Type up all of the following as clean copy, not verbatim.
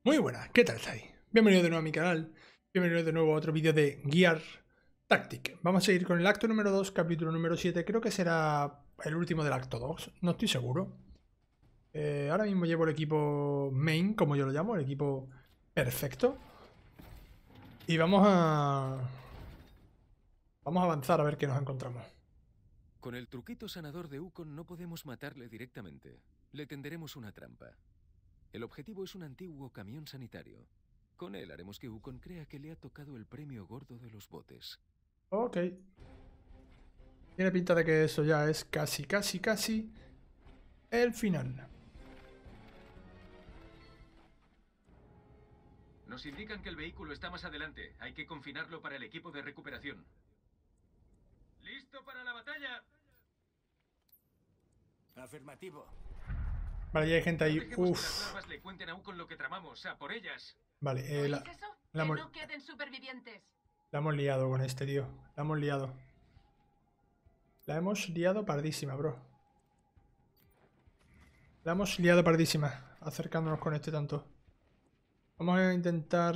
Muy buenas, ¿qué tal estáis? Bienvenido de nuevo a mi canal, bienvenido de nuevo a otro vídeo de Gear Tactic. Vamos a seguir con el acto número 2, capítulo número 7, creo que será el último del acto 2, no estoy seguro. Ahora mismo llevo el equipo main, como yo lo llamo, el equipo perfecto. Y vamos a avanzar a ver qué nos encontramos. Con el truquito sanador de Ukon no podemos matarle directamente. Le tenderemos una trampa. El objetivo es un antiguo camión sanitario. Con él haremos que Ukon crea que le ha tocado el premio gordo de los botes. Ok. Tiene pinta de que eso ya es casi el final. Nos indican que el vehículo está más adelante. Hay que confinarlo para el equipo de recuperación. ¿Listo para la batalla? Afirmativo. Vale, ya hay gente No ahí. dejemos que las Uff. larvas le cuenten a Ukon lo que tramamos. ¡A por ellas! Vale, ¿Oís eso? la Que hemos- no queden supervivientes. la hemos liado con este, tío. La hemos liado. La hemos liado pardísima, bro. La hemos liado pardísima, acercándonos con este tanto. Vamos a intentar...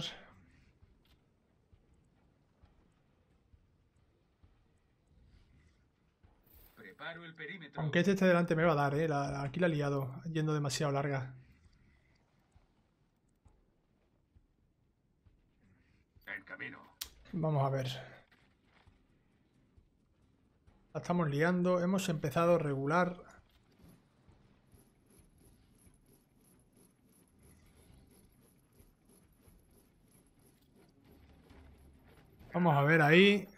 Preparo el perímetro. Aunque este esté delante me va a dar, aquí la he liado, yendo demasiado larga. En camino. Vamos a ver. La estamos liando, hemos empezado regular. Vamos a ver ahí.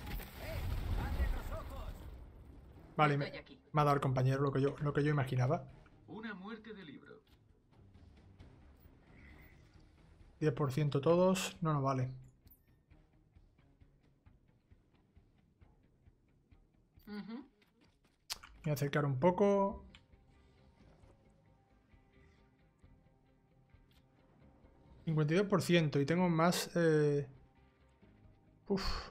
Vale, me Estoy aquí. ha dado el compañero lo que yo imaginaba. Una muerte de libro. 10% todos, no nos vale. Ujú. Voy a acercar un poco. ...52% y tengo más... Uf.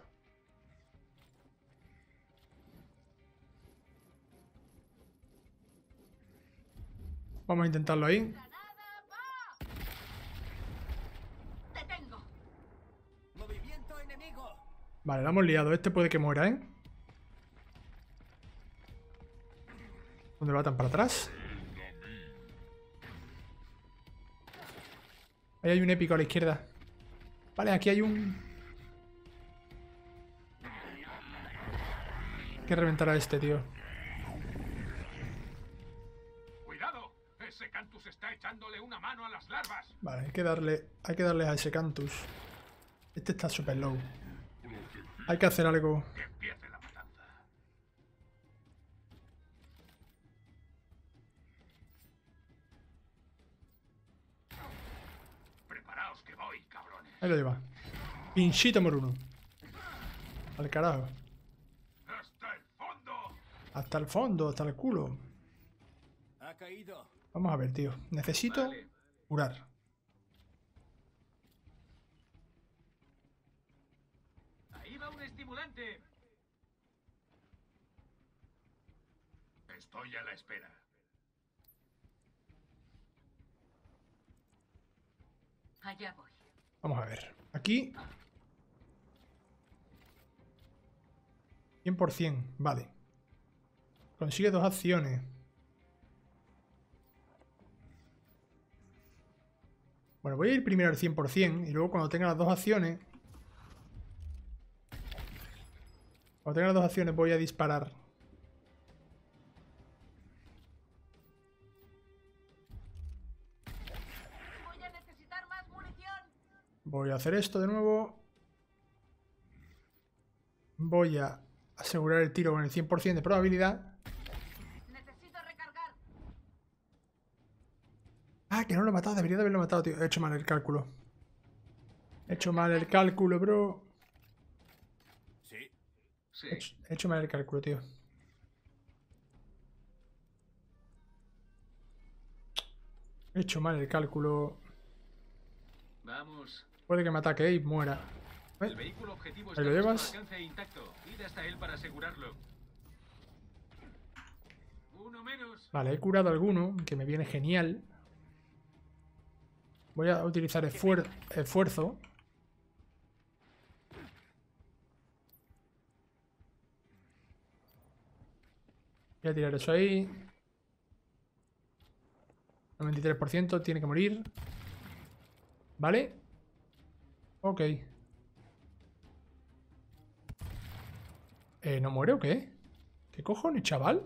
Vamos a intentarlo ahí. ¡Granada, va! ¡Te tengo! Movimiento enemigo. Vale, la hemos liado. Este puede que muera, ¿eh? ¿Dónde va tan para atrás? Ahí hay un épico a la izquierda. Vale, aquí hay un... Hay que reventar a este, tío. ¡Cuidado! Ese Cantus está echándole una mano a las larvas. Vale, hay que darle a ese Cantus. Este está super low. Hay que hacer algo. Que empiece la matanza. Preparaos que voy, cabrones. Ahí lo lleva. Pinchito moruno. Al carajo. ¡Hasta el fondo! Hasta el fondo, hasta el culo. Ha caído. Vamos a ver, tío. Necesito Vale. curar. Ahí va un estimulante. Estoy a la espera. Allá voy. Vamos a ver. Aquí. 100%. Vale. Consigue 2 acciones. Bueno, voy a ir primero al 100% y luego cuando tenga las 2 acciones... Cuando tenga las 2 acciones voy a disparar. Voy a necesitar más munición. Voy a hacer esto de nuevo. Voy a asegurar el tiro con el 100% de probabilidad. Necesito recargar. Ah, que no lo he matado. Debería de haberlo matado, tío. He hecho mal el cálculo. He hecho mal el cálculo, bro. Sí. Sí. He hecho mal el cálculo, tío. He hecho mal el cálculo. Vamos. Puede que me ataque y muera. El vehículo objetivo ¿Ahí está lo a llevas? nuestro alcance intacto. Id hasta él para asegurarlo. Uno menos. Vale, he curado alguno, que me viene genial. Voy a utilizar esfuerzo. Voy a tirar eso ahí. 93%, tiene que morir. ¿Vale? Ok. ¿No muere o qué? ¿Qué cojones, chaval?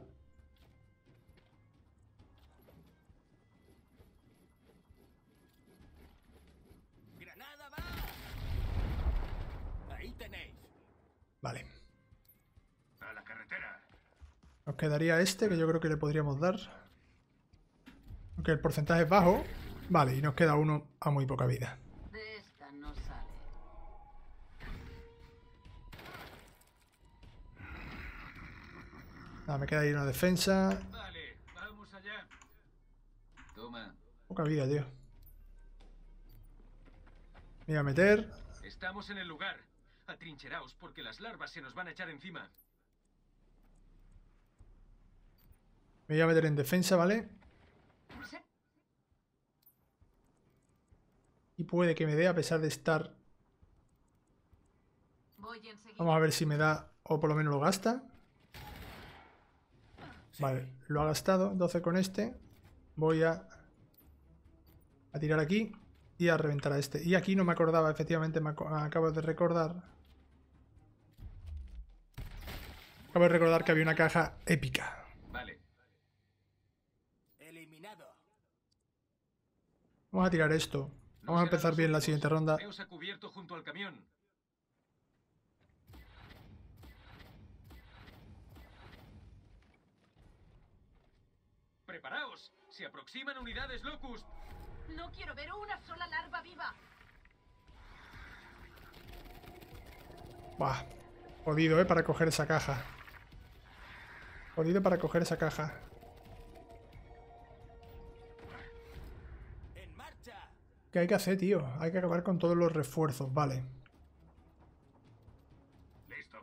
¡Granada va! Ahí tenéis. Vale. A la carretera. Nos quedaría este, que yo creo que le podríamos dar. Aunque el porcentaje es bajo. Vale, y nos queda uno a muy poca vida. De esta no sale. Nada, me queda ahí una defensa. Vale, vamos allá. Toma. Poca vida, tío. Me voy a meter. Estamos en el lugar. Atrincheraos porque las larvas se nos van a echar encima. Me voy a meter en defensa, ¿vale? Y puede que me dé a pesar de estar... Voy enseguida. Vamos a ver si me da o por lo menos lo gasta. Vale, lo ha gastado. 12 con este. Voy a tirar aquí y a reventar a este. Y aquí no me acordaba, efectivamente, me acabo de recordar. Acabo de recordar que había una caja épica. Vale. Eliminado. Vamos a tirar esto. No Vamos a serán empezar bien la nosotros. siguiente ronda. Poneos a cubierto junto al camión. ¡Preparaos! ¡Se aproximan unidades Locust! No quiero ver una sola larva viva. Buah. Jodido, para coger esa caja. Jodido para coger esa caja. ¡En marcha! ¿Qué hay que hacer, tío? Hay que acabar con todos los refuerzos, vale. Listo.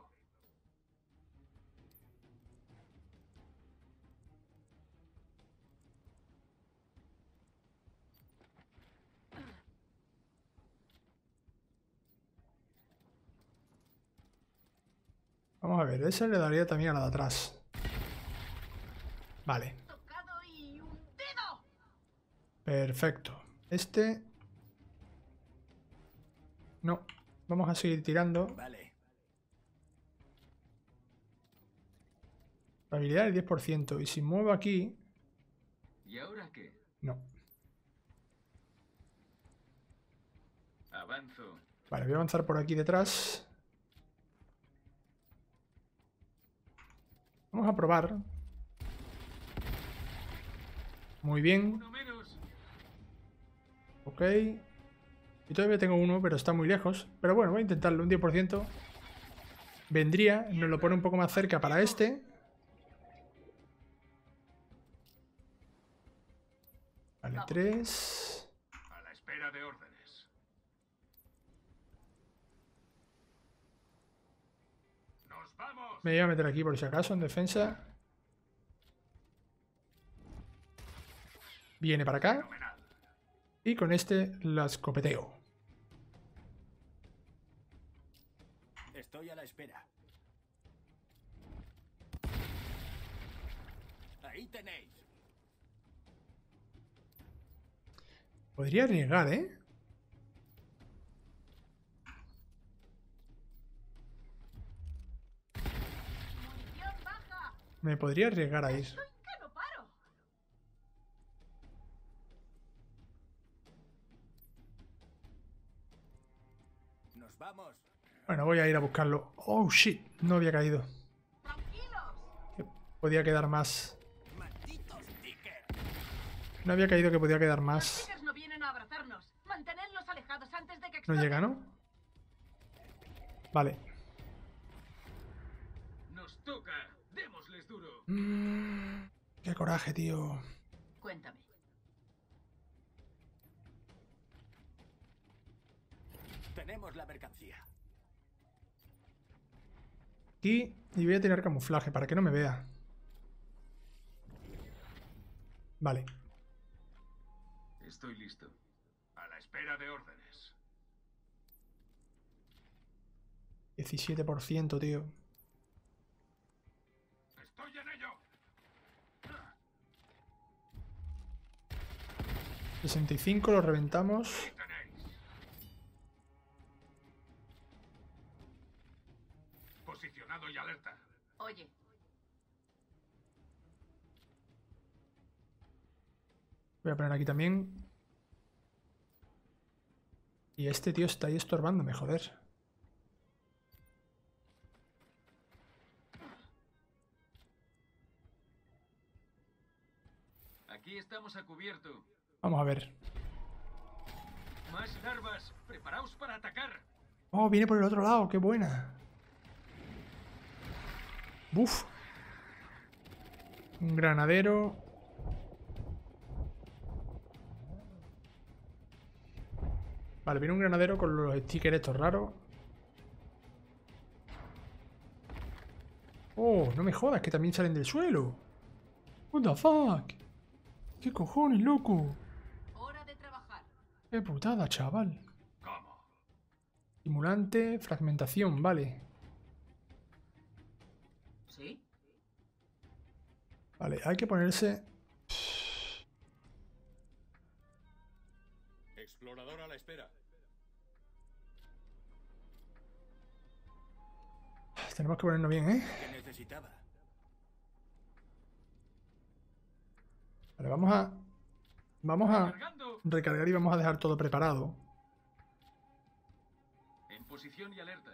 Vamos a ver, ese le daría también a la de atrás. Vale, Tocado y un dedo. perfecto. Este... No, vamos a seguir tirando. Vale. La habilidad del 10%. Y si muevo aquí... ¿Y ahora qué? No. Avanzo. Vale, voy a avanzar por aquí detrás. Vamos a probar. Muy bien. Uno menos. Ok. Y todavía tengo uno, pero está muy lejos. Pero bueno, voy a intentarlo. Un 10%. Vendría, nos lo pone un poco más cerca para este. Vale, 3. A la espera de órdenes. ¡Nos vamos! Me voy a meter aquí por si acaso, en defensa. Viene para acá. Fenomenal. Y con este la escopeteo. Estoy a la espera. Ahí tenéis. Podría arriesgar, ¿eh? Munición baja. Me podría arriesgar a ir. Estoy que no paro. Nos vamos. Bueno, voy a ir a buscarlo. Oh, shit. No había caído. Tranquilos. Que podía quedar más. ¡Malditos stickers! No había caído que podía quedar Los más. tigres no vienen a abrazarnos. Mantenedlos alejados antes de que No exploten. llega, ¿no? Vale. Nos toca. Démosles duro. Qué coraje, tío. Cuéntame. Tenemos la mercancía. Aquí. Y voy a tirar camuflaje para que no me vea. Vale. Estoy listo. A la espera de órdenes. 17%, tío. Estoy en ello. 65 lo reventamos. Ahí tenéis. Posicionado y alerta. Oye, Voy a poner aquí también. Y este tío está ahí estorbándome, joder. Aquí estamos a cubierto. Vamos a ver. Más larvas. Preparaos para atacar. Oh, viene por el otro lado, qué buena. Buf. Un granadero. Vale, viene un granadero con los stickers estos raros. Oh, no me jodas, que también salen del suelo. What the fuck. ¿Qué cojones, loco? hora de trabajar. Qué putada, chaval. ¿Cómo? Estimulante, fragmentación, vale. ¿Sí? Vale, hay que ponerse... Explorador a la espera. Tenemos que ponernos bien, ¿eh? ¿Qué necesitaba? Vale, vamos a Cargando. recargar y vamos a dejar todo preparado. En posición y alerta.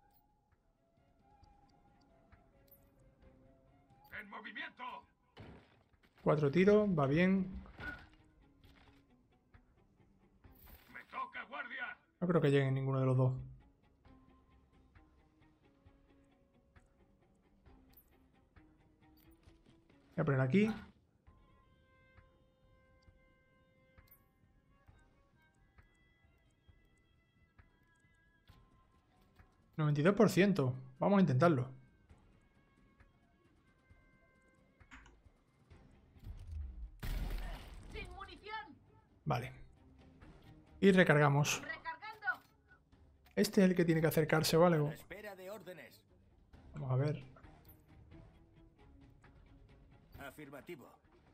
En movimiento. 4 tiros, va bien. Me toca, guardia. No creo que lleguen ninguno de los dos. Voy a poner aquí. $92%. Vamos a intentarlo. ¡Sin munición! Vale. Y recargamos. ¡Recargando! Este es el que tiene que acercarse o A algo. la espera de órdenes. Vamos a ver. Afirmativo.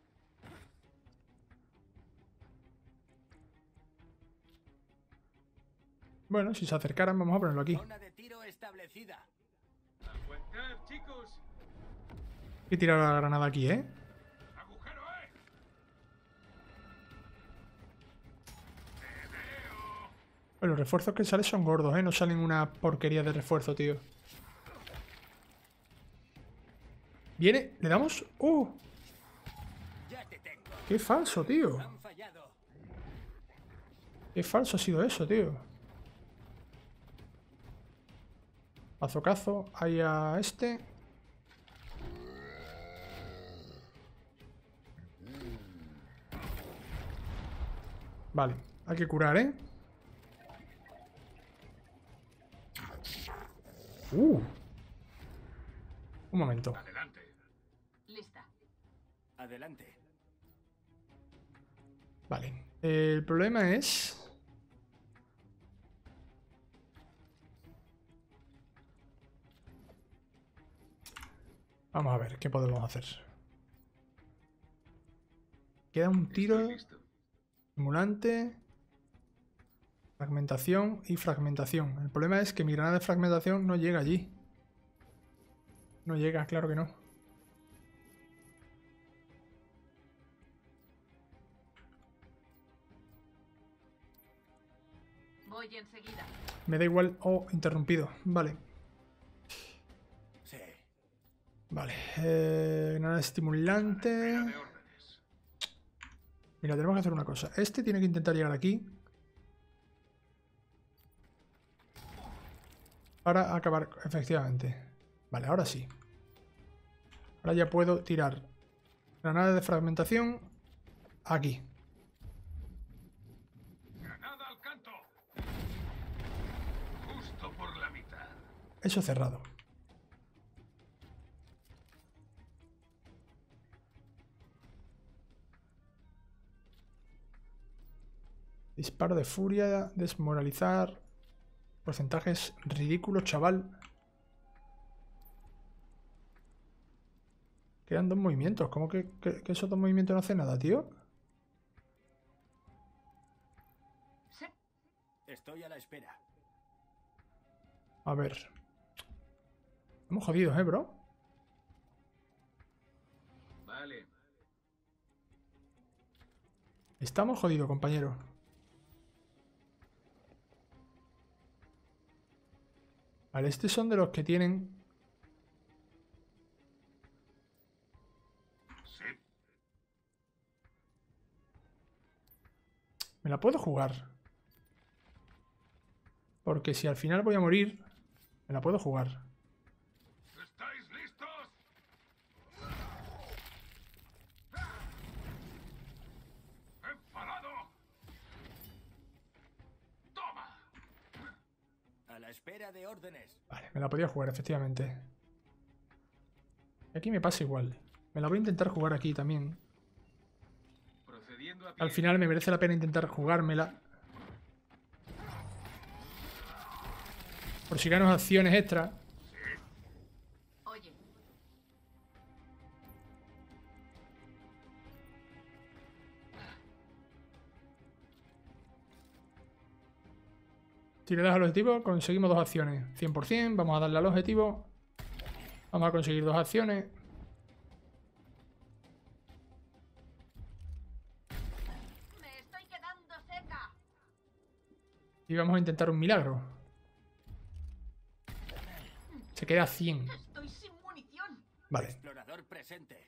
Bueno, si se acercaran, vamos a ponerlo aquí. Zona de tiro establecida. Aguantad, chicos. Hay que tirar la granada aquí, ¿eh? Agujero, Pues los refuerzos que salen son gordos, ¿eh? No salen una porquería de refuerzo, tío. ¿Viene? ¿Le damos? ¡Oh! Ya te tengo. ¡Qué falso, tío! Han fallado. ¡Qué falso ha sido eso, tío! Azocazo. Ahí a este. Vale. Hay que curar, ¿eh? Un momento. adelante. Lista. Adelante. Vale. El problema es... Vamos a ver qué podemos hacer. Queda un tiro, Estoy listo. estimulante, fragmentación y fragmentación. El problema es que mi granada de fragmentación no llega allí. No llega, claro que no. Voy enseguida. Me da igual. Oh, interrumpido. Vale. Sí. Vale. Granada estimulante. Espera de órdenes. Mira, tenemos que hacer una cosa. Este tiene que intentar llegar aquí. Para acabar, efectivamente. Vale, ahora sí. Ahora ya puedo tirar granada de fragmentación aquí. Granada al canto. Justo por la mitad. Eso cerrado. Disparo de furia, desmoralizar. Porcentajes ridículos, chaval. Quedan 2 movimientos. ¿Cómo que esos 2 movimientos no hacen nada, tío? Sí. Estoy a la espera. A ver. Estamos jodidos, bro. Vale. Estamos jodidos, compañero. Vale, estos son de los que tienen... Sí. Me la puedo jugar. Porque si al final voy a morir, me la puedo jugar. ¿Estáis listos? ¡Enfadado! ¡Toma! A la espera de órdenes. Vale, me la podía jugar, efectivamente. Y aquí me pasa igual. Me la voy a intentar jugar aquí también. Procediendo a pie. Al final me merece la pena intentar jugármela. Por si gano acciones extra. Oye, Si le das al objetivo, conseguimos 2 acciones. 100%, vamos a darle al objetivo. Vamos a conseguir 2 acciones. me estoy quedando seca. Y vamos a intentar un milagro. Se queda a 100. Estoy sin munición. Vale. Explorador presente.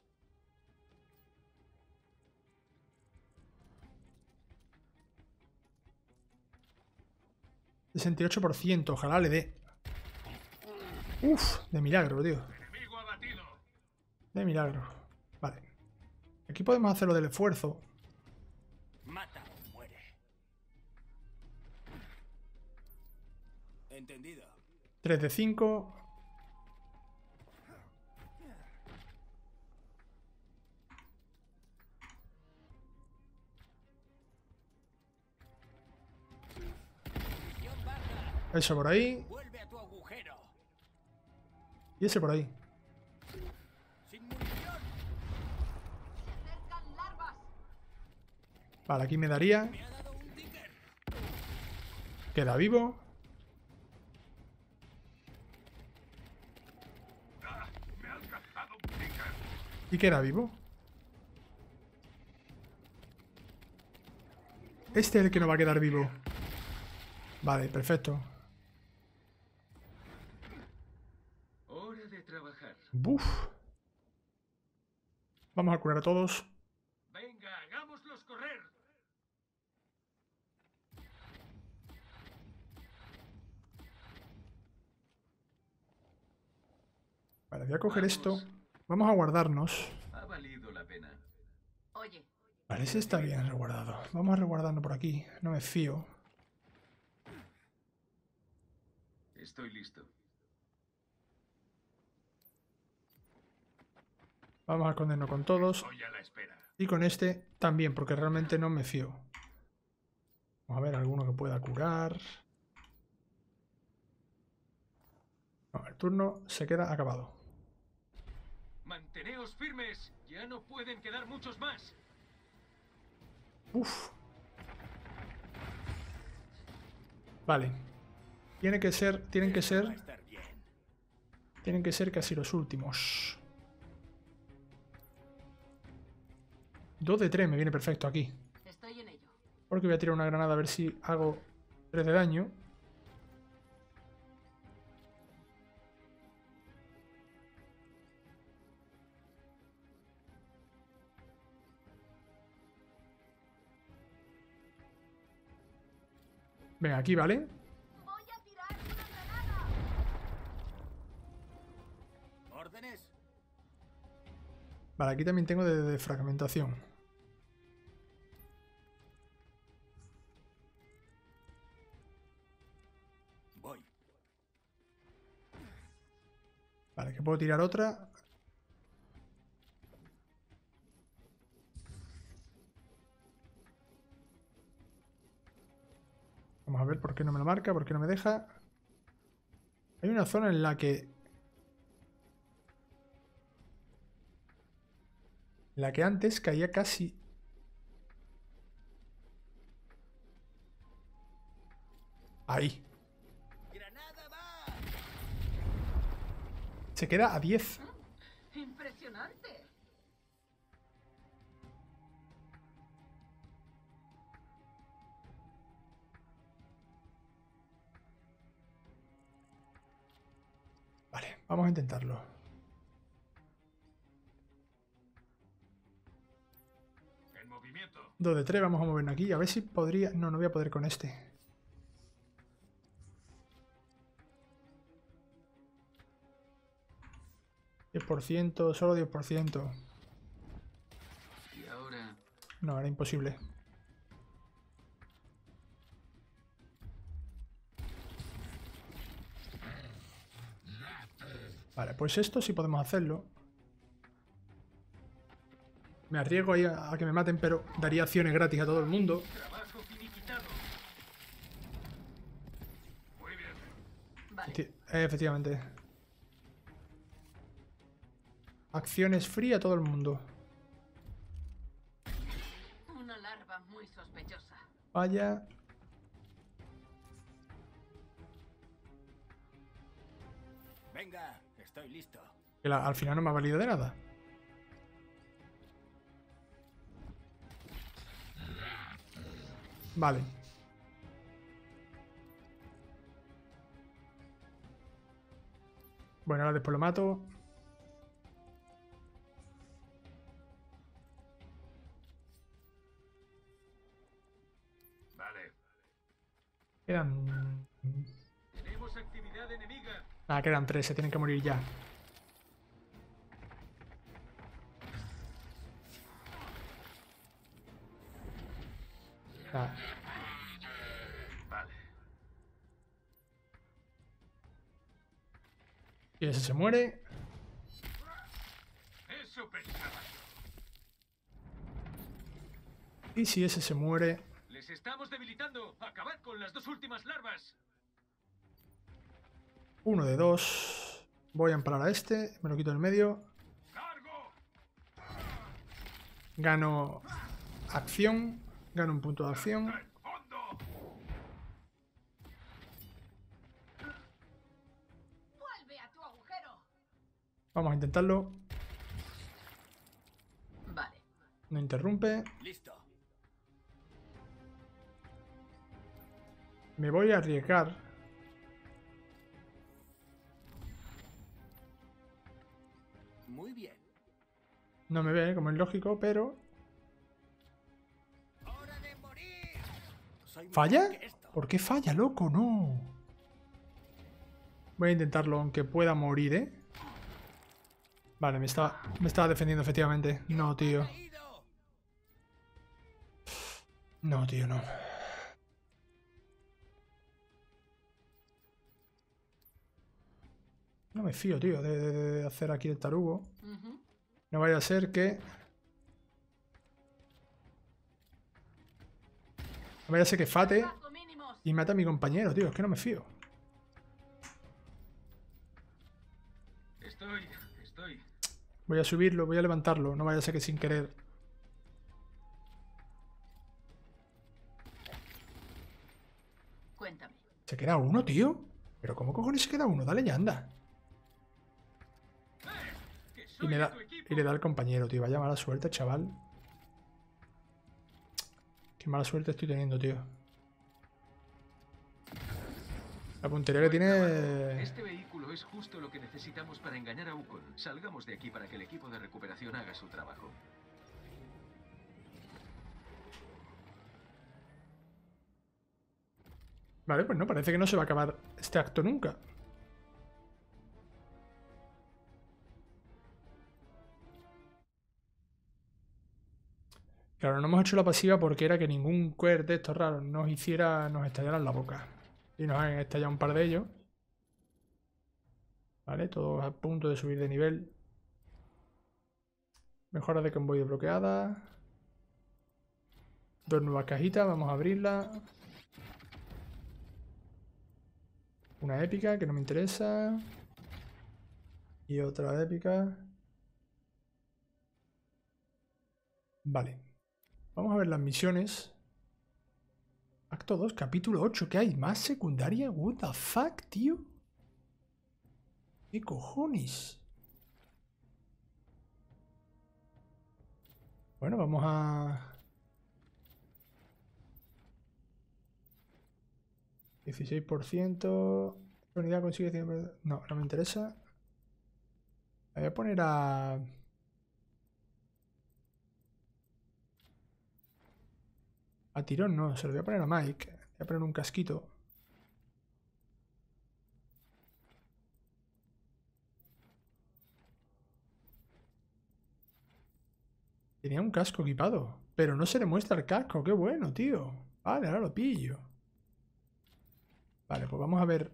%, ojalá le dé. Uf, de milagro, tío. Enemigo abatido. De milagro. Vale. Aquí podemos hacer lo del esfuerzo. Mata o muere. Entendido. 3 de 5. Misión baja. Eso por ahí. Vuelve a tu agujero. Y ese por ahí. Sin munición. Se acercan larvas. Vale, aquí me daría. Me ha dado un ticker. Queda vivo. Me ha alcanzado un ticker. Y queda vivo. Este es el que no va a quedar vivo. Vale, perfecto. Hora de trabajar. Buf. Vamos a curar a todos. Venga, hagámoslos correr. Vale, voy a coger esto. Vamos a guardarnos. Ha valido la pena. Oye, Vale, ese está bien resguardado. Vamos a resguardarnos por aquí. No me fío. Estoy listo. Vamos a escondernos con todos. Estoy a la espera. Y con este también, porque realmente no me fío. Vamos a ver alguno que pueda curar. No, el turno se queda acabado. Manteneos firmes. Ya no pueden quedar muchos más. Uf. Vale. Tienen que Va a ser estar bien. casi los últimos. 2 de 3 me viene perfecto aquí. estoy en ello. Porque voy a tirar una granada a ver si hago 3 de daño. Venga, aquí, ¿vale? Voy a tirar una granada. ¿Órdenes? Vale, aquí también tengo de fragmentación. Voy. Vale, que puedo tirar otra. por qué no me lo marca, por qué no me deja. Hay una zona en la que... antes caía casi... Ahí. Se queda a 10. Impresionante. Vale, vamos a intentarlo. En movimiento. 2 de 3, vamos a movernos aquí. A ver si podría... No, no voy a poder con este. ...10%, solo 10%. Y ahora... No, era imposible. Vale, pues esto sí podemos hacerlo. Me arriesgo ahí a que me maten, pero daría acciones gratis a todo el mundo. Trabajo finiquitado. Muy bien. Vale. Efectivamente. Acciones free a todo el mundo. Una larva muy sospechosa. Vaya. Venga, estoy listo. Que al final no me ha valido de nada. Vale. Bueno, ahora después lo mato. Vale. Quedan... Tenemos actividad enemiga. Ah, quedan 3, se tienen que morir ya. Ah, Vale. y ese se muere. Eso pensaba. Y si ese se muere... Les estamos debilitando. Acabad con las 2 últimas larvas. 1 de 2. Voy a empalar a este. Me lo quito del medio. ¡Cargo! Gano acción. Gano un punto de acción. ¡Fondo! ¡Vuelve a tu agujero! Vamos a intentarlo. Vale. No interrumpe. Listo. Me voy a arriesgar. Muy bien. No me ve, como es lógico, pero... ¡Hora de morir! Soy mejor ¿Falla? que esto. ¿Por qué falla, loco? No. Voy a intentarlo, aunque pueda morir, ¿eh? Vale, me estaba defendiendo, efectivamente. No, tío. Caído. No, tío, no. No me fío, tío, de hacer aquí el tarugo. Ujú. No vaya a ser que... No vaya a ser que fate Trabajo mínimos. y mate a mi compañero, tío. Es que no me fío. Estoy. Voy a subirlo, voy a levantarlo. No vaya a ser que sin querer... Cuéntame. ¿Se queda uno, tío? ¿Pero cómo cojones se queda uno? Dale ya, anda. Que Y, soy me de da, tu equipo. y le da al compañero, tío. Vaya mala suerte, chaval. Qué mala suerte estoy teniendo, tío. La puntería que Buen trabajo. tiene... Este vehículo es justo lo que necesitamos para engañar a Ukon. Salgamos de aquí para que el equipo de recuperación haga su trabajo. Vale, pues no, parece que no se va a acabar este acto nunca. Claro, no hemos hecho la pasiva porque era que ningún queer de estos raros nos estallara en la boca. Y nos han estallado un par de ellos. Vale, todos a punto de subir de nivel. Mejora de convoy desbloqueada. 2 nuevas cajitas, vamos a abrirlas. Una épica que no me interesa. Y otra épica. Vale. Vamos a ver las misiones. Acto 2, capítulo 8. ¿Qué hay? ¿Más secundaria? What the fuck, tío. ¿Qué cojones? Bueno, vamos a... 16%. La unidad consigue 100%. No, no me interesa. La voy a poner a... A tirón, no. Se lo voy a poner a Mike. Voy a poner un casquito. Tenía un casco equipado. Pero no se le muestra el casco. Qué bueno, tío. Vale, ahora lo pillo. Vale, pues vamos a ver.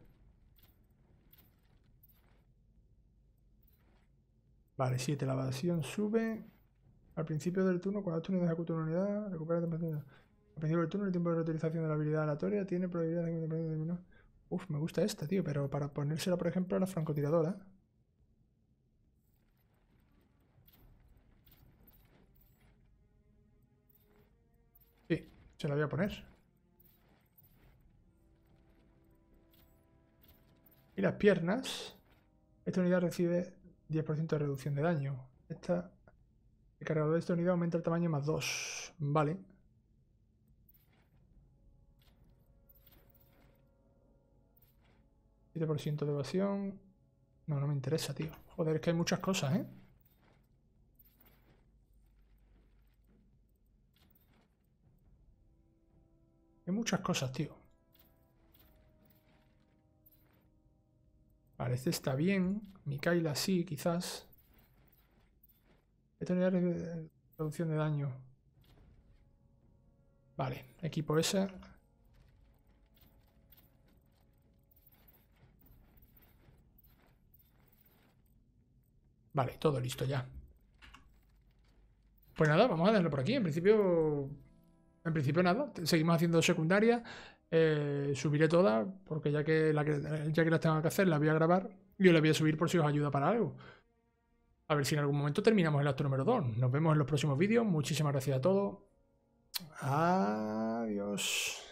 Vale, 7. La evasión sube. Al principio del turno, cuando tu unidad ejecuta una unidad, recupera temperatura. Al principio del turno, el tiempo de reutilización de la habilidad aleatoria tiene probabilidad de... Uf, me gusta esta, tío. Pero para ponérsela, por ejemplo, a la francotiradora. Sí, se la voy a poner. Y las piernas. Esta unidad recibe 10% de reducción de daño. El cargador de esta unidad aumenta el tamaño más 2. Vale. %, de evasión. No, no me interesa, tío. Joder, es que hay muchas cosas, ¿eh? Hay muchas cosas, tío. Vale, este está bien. Mikaela sí, quizás. Esta unidad de reducción de daño. Vale, equipo ese. Vale, todo listo ya. Pues nada, vamos a dejarlo por aquí. En principio nada. Seguimos haciendo secundaria. Subiré todas, porque ya que las tengo que hacer, las voy a grabar. Yo las voy a subir por si os ayuda para algo. A ver si en algún momento terminamos el acto número 2. Nos vemos en los próximos vídeos. Muchísimas gracias a todos. Adiós.